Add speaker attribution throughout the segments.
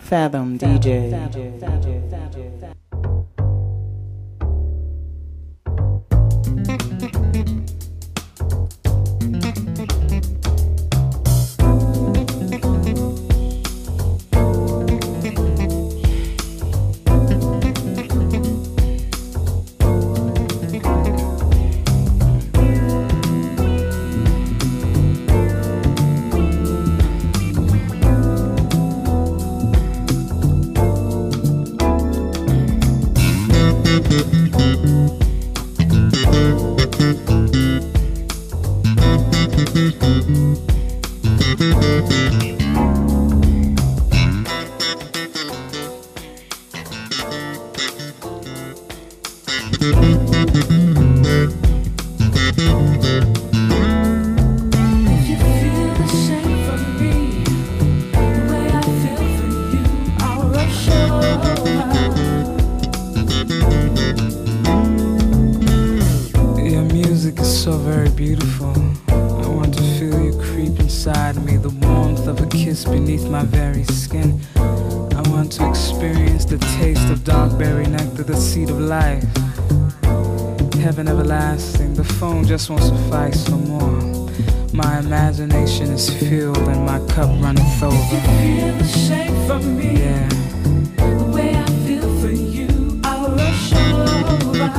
Speaker 1: Fathom DJ.
Speaker 2: Just won't suffice no more. My imagination is filled and my cup runneth over.
Speaker 3: If you feel the shame from me,
Speaker 2: yeah,
Speaker 3: the way I feel for you, I'll rush over.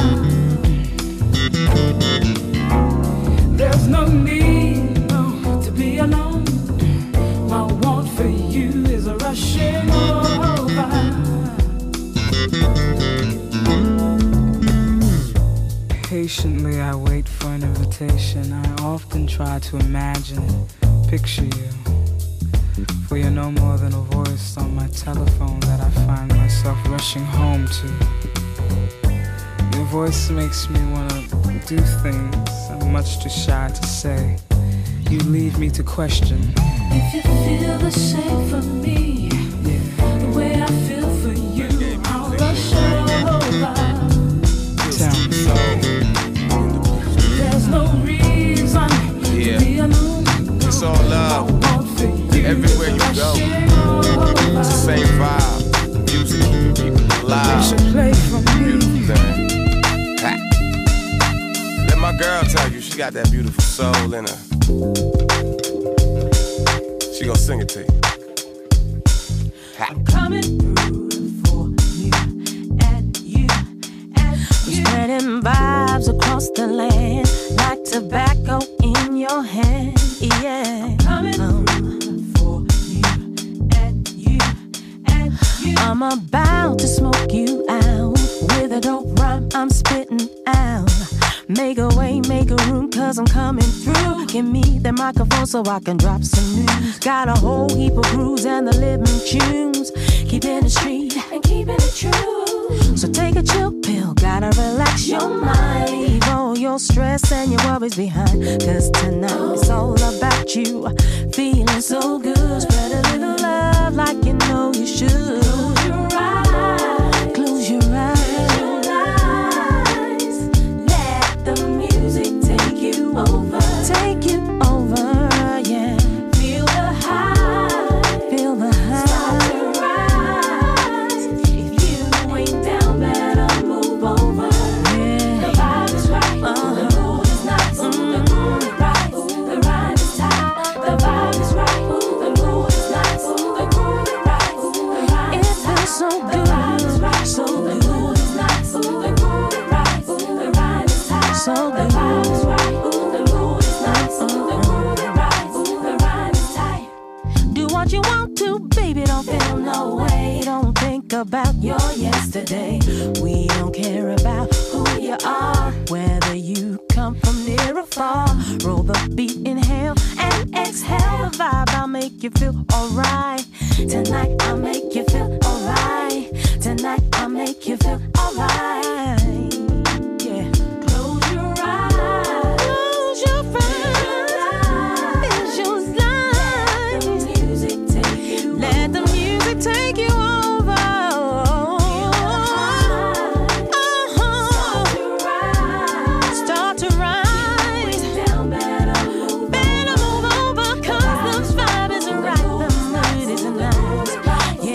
Speaker 3: There's no need, no, to be alone. My want for you is a rushing over.
Speaker 2: Patiently I wait for an invitation. I often try to imagine and picture you, for you're no more than a voice on my telephone that I find myself rushing home to. Your voice makes me wanna do things I'm much too shy to say. You leave me to question.
Speaker 3: If you feel the same for me, yeah, the way I feel for you, I'll rush over.
Speaker 2: Tell me.
Speaker 3: There's no reason to be alone.
Speaker 4: It's all love. Everywhere you go, it's the same vibe. Music keeping people alive. Beautiful thing. Ha. Let my girl tell you, she got that beautiful soul in her. She gonna sing it to you. Ha.
Speaker 3: I'm coming through for you and you and you.
Speaker 5: Spreading vibes across the land like tobacco in your hand. Yeah,
Speaker 3: I'm coming through for you and you and you.
Speaker 5: I'm about to smoke you out with a dope rhyme I'm spitting out. Make a way, make a room, cause I'm coming through. Give me the microphone so I can drop some news. Got a whole heap of grooves and the living tunes. Keeping it street
Speaker 3: and keeping it true.
Speaker 5: So take a chill pill, gotta relax your mind. Leave all your stress and your worries behind. Cause tonight it's all about you. Feeling so good, spread a little love like you know you should.
Speaker 3: Close your eyes,
Speaker 5: close your eyes.
Speaker 3: Let the music take you over.
Speaker 5: Take you over, yeah.
Speaker 3: Feel the high,
Speaker 5: feel the high.
Speaker 3: Start to rise. If you ain't down, better move over.
Speaker 5: Yeah.
Speaker 3: The vibe is right, the mood is nice, the groove is right, the rhyme is tight. The vibe is right, the mood is nice, the groove is right, the rhyme is tight.
Speaker 5: It feels so good,
Speaker 3: the vibe is right,
Speaker 5: so
Speaker 3: the
Speaker 5: good.
Speaker 3: mood is nice, the groove is right, the rhyme is tight.
Speaker 5: So
Speaker 3: The
Speaker 5: good.
Speaker 3: vibe is right, the mood is nice, the groove is right, the rhyme is tight.
Speaker 5: Do what you want to, baby, don't feel no way. Don't think about your yesterday. We don't care about who you are, whether you come from near or far. Roll the beat, inhale and exhale. The vibe, I'll make you feel alright. Tonight I'll make you feel alright. Tonight I'll make you feel alright. Yeah.
Speaker 3: Close your eyes.
Speaker 5: Close your eyes. Close your eyes.
Speaker 3: Let the music take you over.
Speaker 5: Let the music take you over. Start to rise.
Speaker 3: Down, better move
Speaker 5: over, cause the vibe is right, the mood is nice.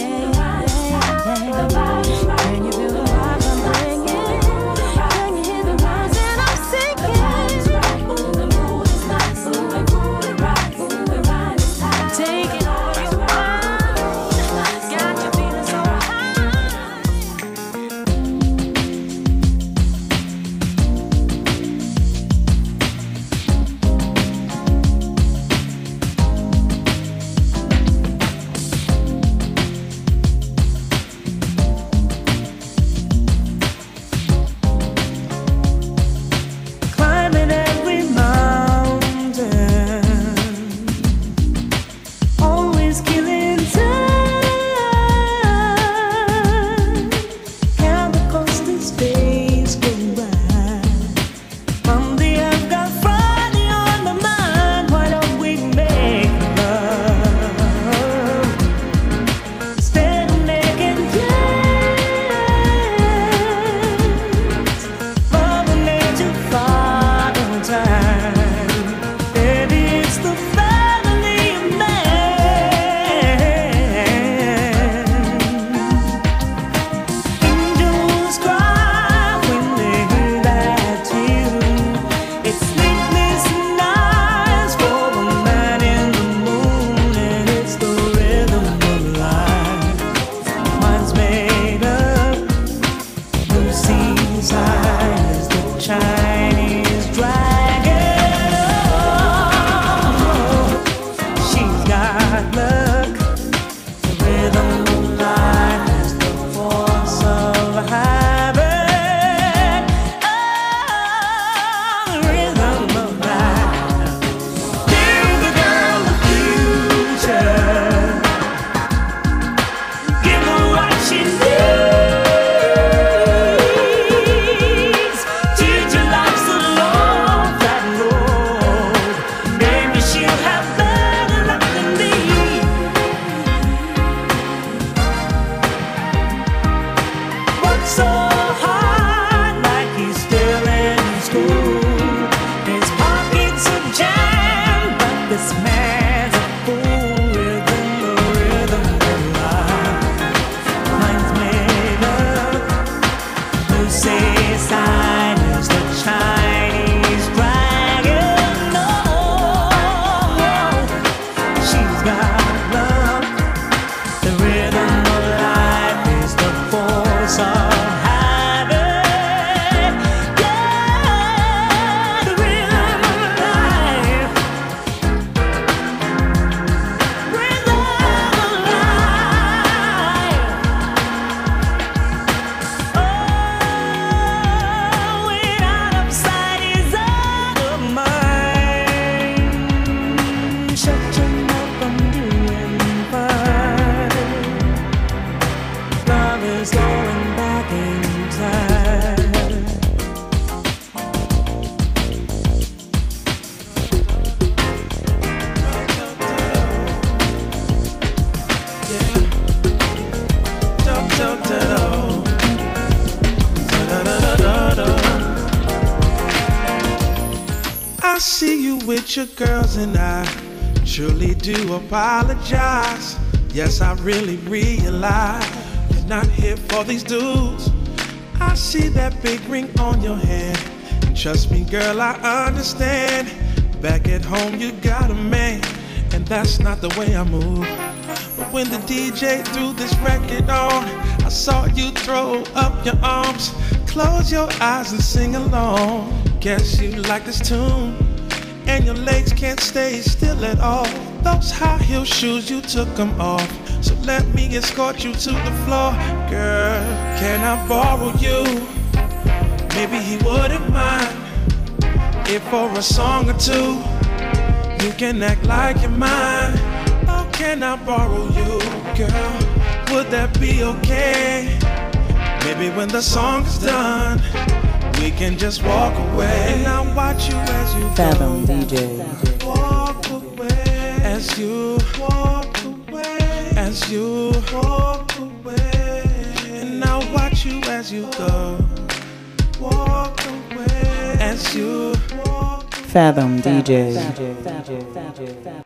Speaker 1: I see you with your girls and I truly do apologize. Yes, I really realize you're not here for these dudes. I see that big ring on your hand, and trust me girl, I understand. Back at home you got a man, and that's not the way I move. But when the DJ threw this record on, I saw you throw up your arms, close your eyes and sing along. Guess you like this tune, and your legs can't stay still at all. Those high heel shoes, you took them off, so let me escort you to the floor. Girl, can I borrow you? Maybe he wouldn't mind if for a song or two you can act like you're mine. Oh, can I borrow you, girl? Would that be okay? Maybe when the song is done, we can just walk away. And I'll watch you as you
Speaker 6: Fathom DJ.
Speaker 1: walk away, as you walk away, as you walk away. And I'll watch you as you go, walk away, as you walk away.
Speaker 6: Fathom DJ.